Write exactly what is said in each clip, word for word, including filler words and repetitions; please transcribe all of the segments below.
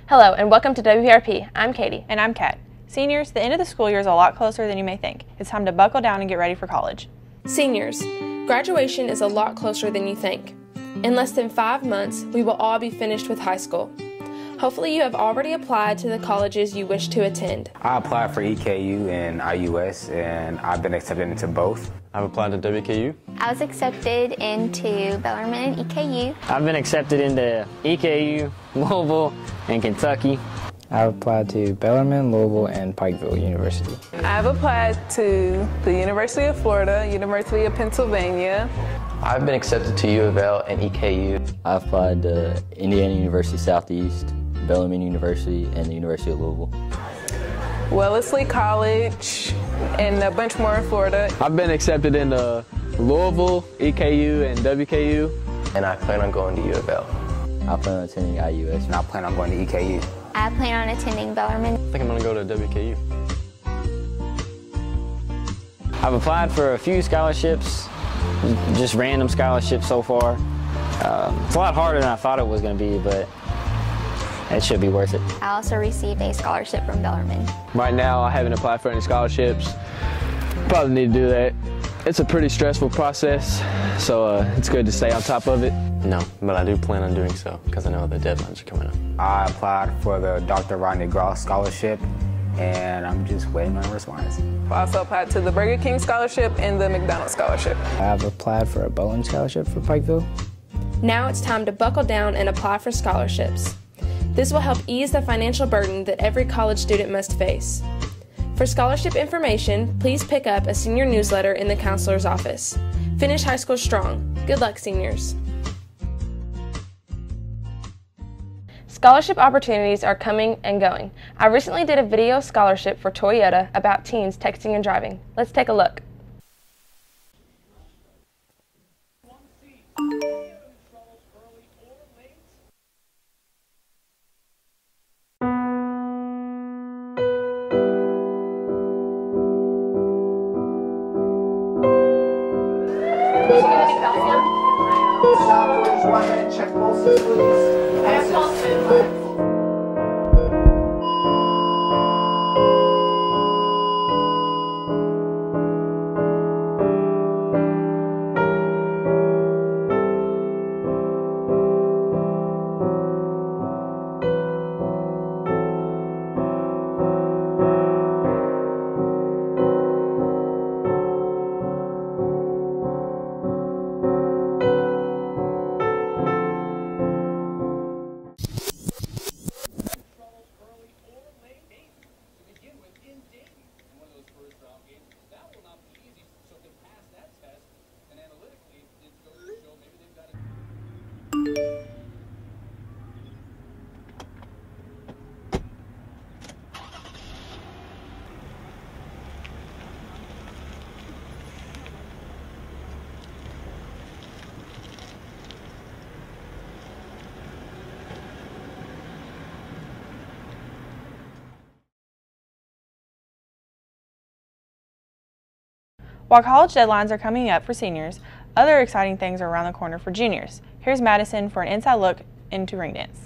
Hello and welcome to W P R P. I'm Katie. And I'm Kat. Seniors, the end of the school year is a lot closer than you may think. It's time to buckle down and get ready for college. Seniors, graduation is a lot closer than you think. In less than five months, we will all be finished with high school. Hopefully you have already applied to the colleges you wish to attend. I applied for E K U and I U S, and I've been accepted into both. I've applied to W K U. I was accepted into Bellarmine and E K U. I've been accepted into E K U, Louisville, and Kentucky. I've applied to Bellarmine, Louisville, and Pikeville University. I've applied to the University of Florida, University of Pennsylvania. I've been accepted to U of L and E K U. I applied to Indiana University Southeast, Bellarmine University, and the University of Louisville. Wellesley College, and a bunch more in Florida. I've been accepted into Louisville, E K U, and W K U. And I plan on going to U of L. I plan on attending I U S. And I plan on going to E K U. I plan on attending Bellarmine. I think I'm going to go to W K U. I've applied for a few scholarships, just random scholarships so far. Um, it's a lot harder than I thought it was going to be, but it should be worth it. I also received a scholarship from Bellarmine. Right now, I haven't applied for any scholarships. Probably need to do that. It's a pretty stressful process, so uh, it's good to stay on top of it. No, but I do plan on doing so because I know the deadlines are coming up. I applied for the Doctor Rodney Gross Scholarship, and I'm just waiting on a response. I also applied to the Burger King Scholarship and the McDonald's Scholarship. I've applied for a bowling scholarship for Pikeville. Now it's time to buckle down and apply for scholarships. This will help ease the financial burden that every college student must face. For scholarship information, please pick up a senior newsletter in the counselor's office. Finish high school strong. Good luck, seniors. Scholarship opportunities are coming and going. I recently did a video scholarship for Toyota about teens texting and driving. Let's take a look. Check pulses, please. While college deadlines are coming up for seniors, other exciting things are around the corner for juniors. Here's Madison for an inside look into ring dance.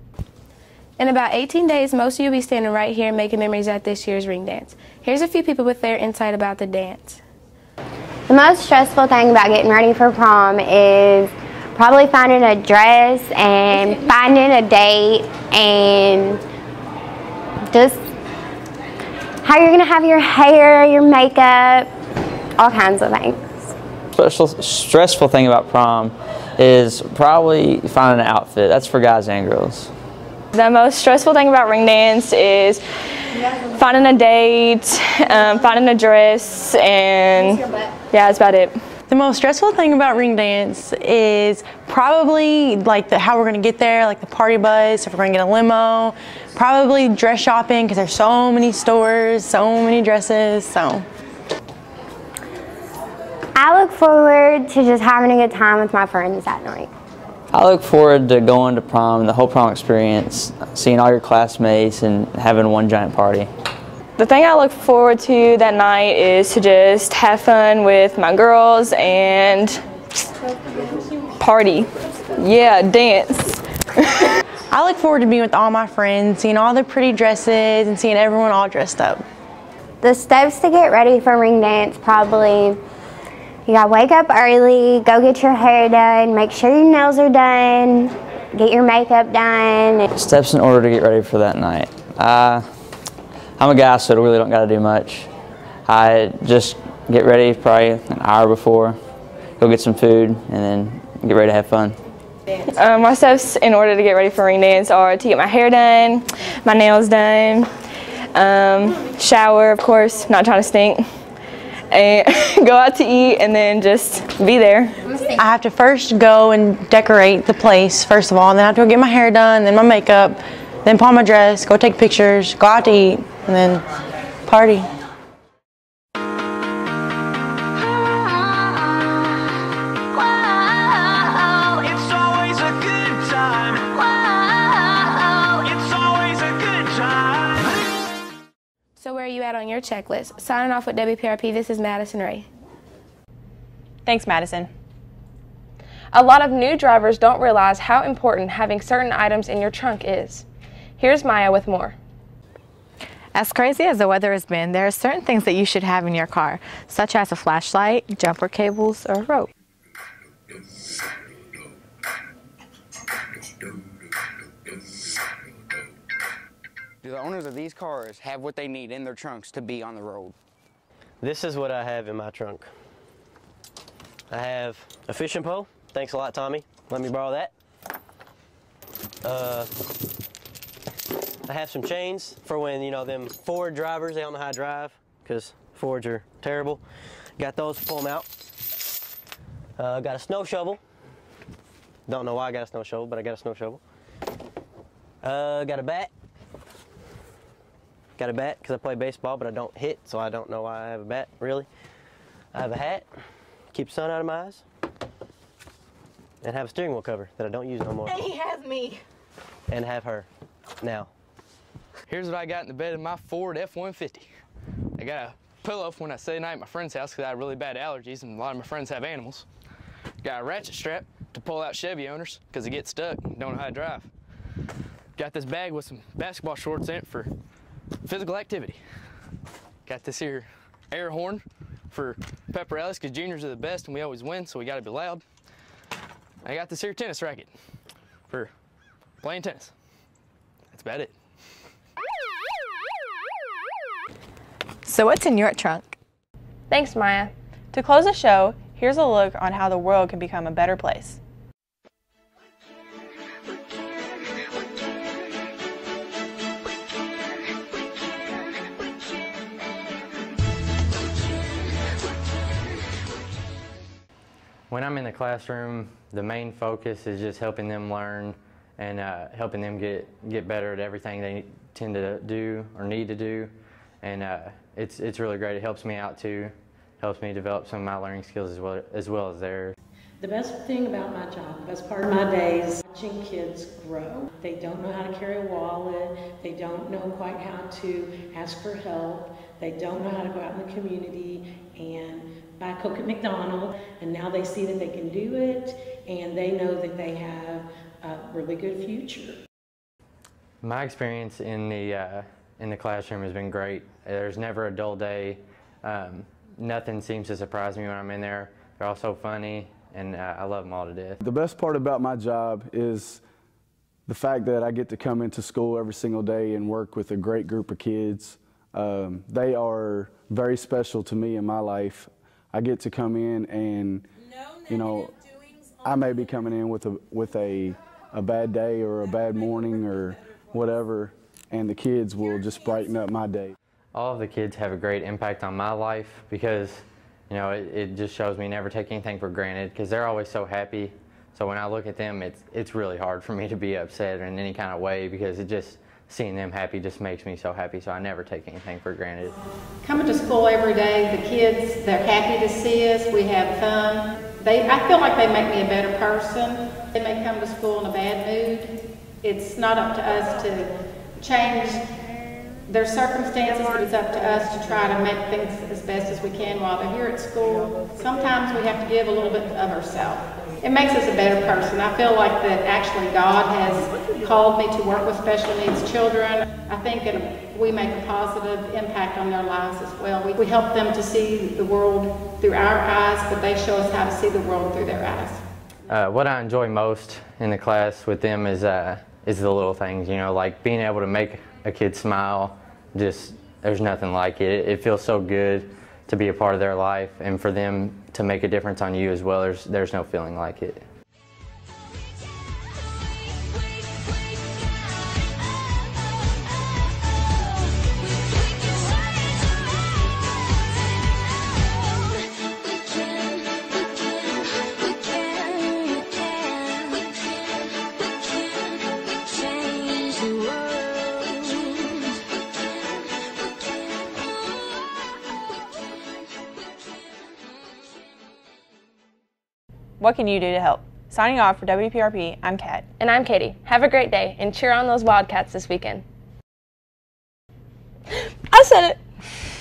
In about eighteen days, most of you will be standing right here making memories at this year's ring dance. Here's a few people with their insight about the dance. The most stressful thing about getting ready for prom is probably finding a dress and finding a date and just how you're going to have your hair, your makeup, all kinds of things. Special stressful thing about prom is probably finding an outfit. That's for guys and girls. The most stressful thing about ring dance is finding a date, um, finding a dress, and yeah, that's about it. The most stressful thing about ring dance is probably like the, how we're going to get there, like the party bus, if we're going to get a limo, probably dress shopping because there's so many stores, so many dresses, so. I look forward to just having a good time with my friends that night. I look forward to going to prom and the whole prom experience, seeing all your classmates and having one giant party. The thing I look forward to that night is to just have fun with my girls and party. Yeah, dance. I look forward to being with all my friends, seeing all their pretty dresses and seeing everyone all dressed up. The steps to get ready for ring dance, probably you gotta wake up early, go get your hair done, make sure your nails are done, get your makeup done. Steps in order to get ready for that night. Uh, I'm a guy, so I really don't gotta do much. I just get ready probably an hour before, go get some food, and then get ready to have fun. Um, my steps in order to get ready for ring dance are to get my hair done, my nails done, um, shower, of course, not trying to stink, and go out to eat, and then just be there. I have to first go and decorate the place, first of all, and then I have to go get my hair done, then my makeup, then put on my dress, go take pictures, go out to eat, and then party. So where are you at on your checklist? Signing off with W P R P, this is Madison Ray. Thanks, Madison. A lot of new drivers don't realize how important having certain items in your trunk is. Here's Maya with more. As crazy as the weather has been, there are certain things that you should have in your car, such as a flashlight, jumper cables, or rope. Do the owners of these cars have what they need in their trunks to be on the road? This is what I have in my trunk. I have a fishing pole. Thanks a lot, Tommy. Let me borrow that. Uh, I have some chains for when, you know, them Ford drivers, they don't know how to drive because Fords are terrible. Got those to pull them out. Uh, got a snow shovel. Don't know why I got a snow shovel, but I got a snow shovel. Uh, got a bat. Got a bat because I play baseball, but I don't hit, so I don't know why I have a bat, really. I have a hat, keep the sun out of my eyes, and have a steering wheel cover that I don't use no more. And he has me. And have her now. Here's what I got in the bed of my Ford F one fifty. I got a pillow for when I stay the night at my friend's house because I have really bad allergies and a lot of my friends have animals. Got a ratchet strap to pull out Chevy owners because they get stuck and don't know how to drive. Got this bag with some basketball shorts in it for physical activity. Got this here air horn for pep rallies because juniors are the best and we always win, so we got to be loud. I got this here tennis racket for playing tennis. That's about it. So what's in your trunk? Thanks, Maya. To close the show, here's a look on how the world can become a better place. When I'm in the classroom, the main focus is just helping them learn and uh, helping them get, get better at everything they tend to do or need to do. And uh, it's, it's really great. It helps me out too. Helps me develop some of my learning skills as well as, well as theirs. The best thing about my job, the best part of my day is watching kids grow. They don't know how to carry a wallet. They don't know quite how to ask for help. They don't know how to go out in the community and buy Coke at McDonald's. And now they see that they can do it, and they know that they have a really good future. My experience in the, uh, in the classroom has been great. There's never a dull day. Um, nothing seems to surprise me when I'm in there. They're all so funny, and uh, I love them all to death. The best part about my job is the fact that I get to come into school every single day and work with a great group of kids. Um, they are very special to me in my life. I get to come in and, you know, I may be coming in with a with a, a bad day or a bad morning or whatever, and the kids will just brighten up my day. All of the kids have a great impact on my life because, you know, it, it just shows me never take anything for granted because they're always so happy. So when I look at them, it's, it's really hard for me to be upset in any kind of way because it just, seeing them happy just makes me so happy, so I never take anything for granted. Coming to school every day, the kids, they're happy to see us, we have fun. They, I feel like they make me a better person. They may come to school in a bad mood. It's not up to us to change their circumstances, but it's up to us to try to make things as best as we can while they're here at school. Sometimes we have to give a little bit of ourselves. it makes us a better person. I feel like that actually God has called me to work with special needs children. I think it, we make a positive impact on their lives as well. We, we help them to see the world through our eyes, but they show us how to see the world through their eyes. Uh, what I enjoy most in the class with them is uh, is the little things, you know, like being able to make a kid smile. Just, there's nothing like it. It, it feels so good to be a part of their life, and for them to make a difference on you as well. There's, there's no feeling like it. What can you do to help? Signing off for W P R P, I'm Kat. And I'm Katie. Have a great day and cheer on those Wildcats this weekend. I said it.